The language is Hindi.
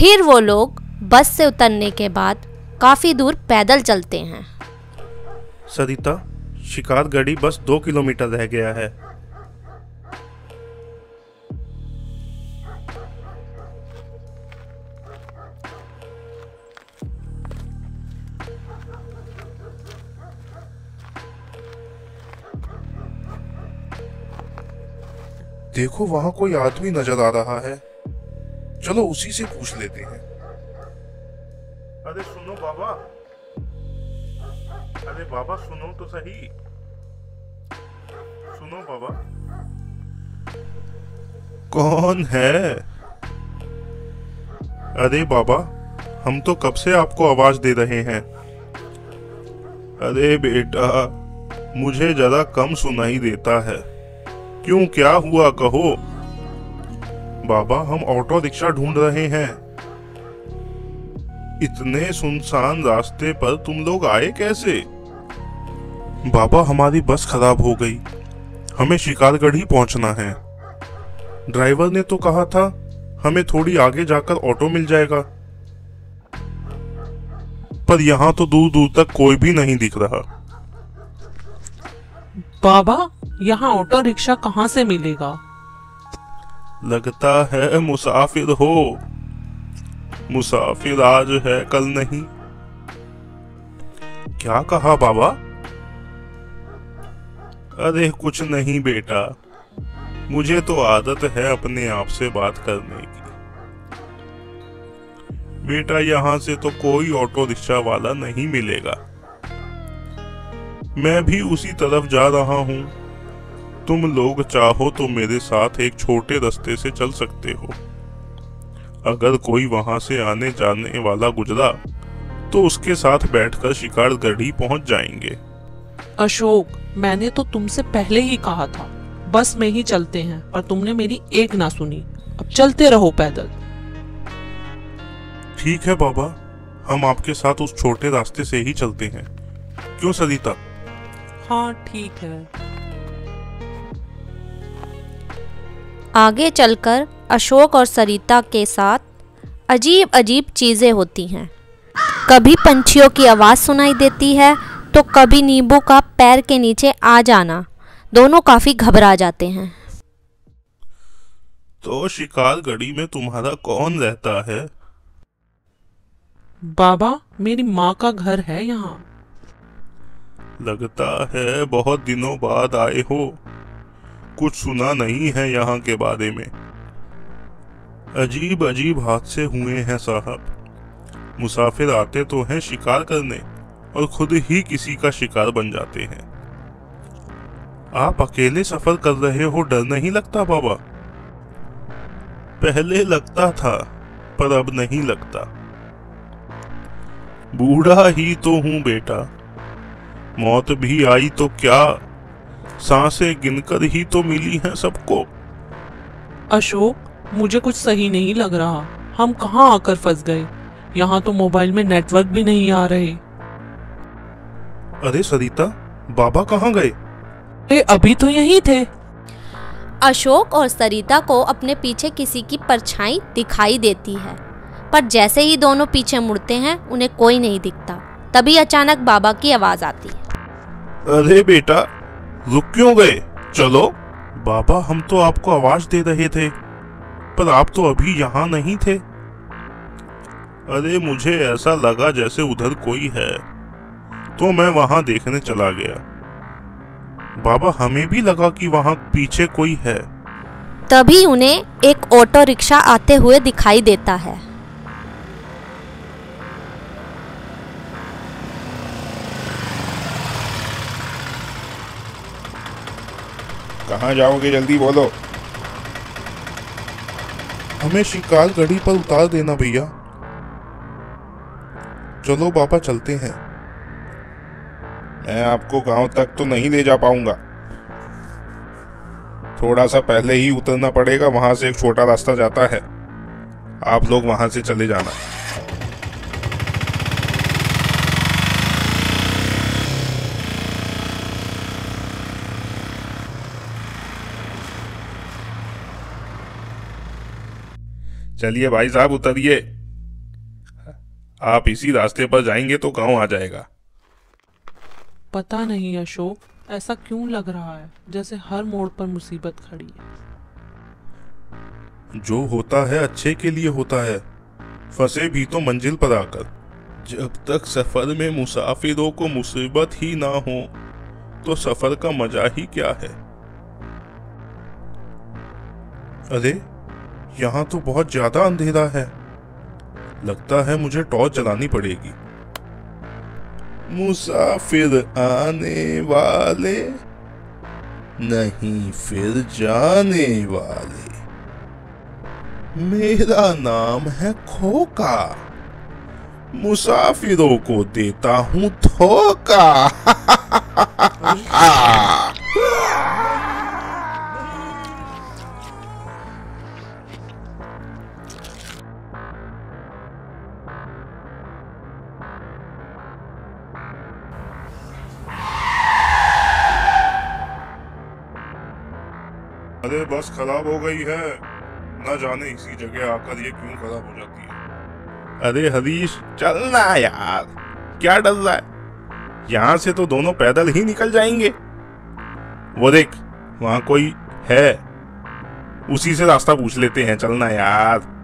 फिर वो लोग बस से उतरने के बाद काफ़ी दूर पैदल चलते हैं। सरिता, शिकारगढ़ी बस 2 किलोमीटर रह गया है। देखो, वहां कोई आदमी नजर आ रहा है। चलो उसी से पूछ लेते हैं। अरे सुनो बाबा, अरे बाबा सुनो तो सही। सुनो बाबा। कौन है? अरे बाबा, हम तो कब से आपको आवाज दे रहे हैं। अरे बेटा, मुझे जरा कम सुनाई देता है। क्यों, क्या हुआ, कहो। बाबा, हम ऑटो रिक्शा ढूंढ रहे हैं। इतने सुनसान रास्ते पर तुम लोग आए कैसे? बाबा, हमारी बस खराब हो गई। हमें शिकारगढ़ ही पहुंचना है। ड्राइवर ने तो कहा था हमें थोड़ी आगे जाकर ऑटो मिल जाएगा, पर यहाँ तो दूर दूर तक कोई भी नहीं दिख रहा। बाबा, यहाँ ऑटो रिक्शा कहाँ से मिलेगा? लगता है मुसाफिर हो। मुसाफिर आज है कल नहीं। क्या कहा बाबा? अरे कुछ नहीं बेटा, मुझे तो आदत है अपने आप से बात करने की। बेटा, यहाँ से तो कोई ऑटो रिक्शा वाला नहीं मिलेगा। मैं भी उसी तरफ जा रहा हूँ। तुम लोग चाहो तो मेरे साथ एक छोटे रास्ते से चल सकते हो। अगर कोई वहां से आने जाने वाला गुजरा तो उसके साथ बैठकर शिकारगढ़ी पहुंच जाएंगे। अशोक, मैंने तो तुमसे पहले ही कहा था बस में ही चलते हैं, पर तुमने मेरी एक ना सुनी। अब चलते रहो पैदल। ठीक है बाबा, हम आपके साथ उस छोटे रास्ते से ही चलते हैं। क्यों सरिता? हाँ ठीक है। आगे चलकर अशोक और सरिता के साथ अजीब अजीब चीज़ें होती हैं। कभी पंछियों की आवाज़ सुनाई देती है तो कभी नींबू का पैर के नीचे आ जाना। दोनों काफ़ी घबरा जाते हैं। तो शिकारगढ़ी में तुम्हारा कौन रहता है? बाबा, मेरी माँ का घर है यहाँ। लगता है बहुत दिनों बाद आए हो। कुछ सुना नहीं है यहाँ के बारे में। अजीब अजीब हादसे हुए हैं साहब। मुसाफिर आते तो हैं शिकार करने और खुद ही किसी का शिकार बन जाते हैं। आप अकेले सफर कर रहे हो, डर नहीं लगता बाबा? पहले लगता था, पर अब नहीं लगता। बूढ़ा ही तो हूं बेटा। मौत भी आई तो क्या, सांसें गिनकर ही तो मिली हैं सबको। अशोक, मुझे कुछ सही नहीं लग रहा। हम कहाँ आकर फंस गए? यहाँ तो मोबाइल में नेटवर्क भी नहीं आ रहे। अरे सरिता, बाबा कहाँ गए? अभी तो यहीं थे। अशोक और सरिता को अपने पीछे किसी की परछाई दिखाई देती है, पर जैसे ही दोनों पीछे मुड़ते हैं उन्हें कोई नहीं दिखता। तभी अचानक बाबा की आवाज आती है। अरे बेटा, रुक क्यों गए? चलो। बाबा, हम तो आपको आवाज दे रहे थे, पर आप तो अभी यहाँ नहीं थे। अरे मुझे ऐसा लगा जैसे उधर कोई है, तो मैं वहां देखने चला गया। बाबा, हमें भी लगा कि वहां पीछे कोई है। तभी उन्हें एक ऑटो रिक्शा आते हुए दिखाई देता है। कहाँ जाओगे, जल्दी बोलो। हमें शिकारगढ़ी पर उतार देना भैया। चलो बाबा, चलते हैं। मैं आपको गांव तक तो नहीं ले जा पाऊंगा। थोड़ा सा पहले ही उतरना पड़ेगा। वहां से एक छोटा रास्ता जाता है, आप लोग वहां से चले जाना। चलिए भाई साहब, उतरिए। आप इसी रास्ते पर जाएंगे तो गांव आ जाएगा। पता नहीं अशोक, ऐसा क्यों लग रहा है जैसे हर मोड़ पर मुसीबत खड़ी है। जो होता है अच्छे के लिए होता है, फंसे भी तो मंजिल पर आकर। जब तक सफर में मुसाफिरों को मुसीबत ही ना हो तो सफर का मजा ही क्या है। अरे यहाँ तो बहुत ज्यादा अंधेरा है, लगता है मुझे टॉर्च जलानी पड़ेगी। मुसाफिर आने वाले नहीं फिर जाने वाले, मेरा नाम है खोका, मुसाफिरों को देता हूं धोखा। अरे बस खराब हो गई है, ना जाने इसी जगह आकर ये क्यों खराब हो जाती है। अरे हरीश चलना यार, क्या डर रहा है, यहाँ से तो दोनों पैदल ही निकल जाएंगे। वो देख वहां कोई है, उसी से रास्ता पूछ लेते हैं, चलना यार।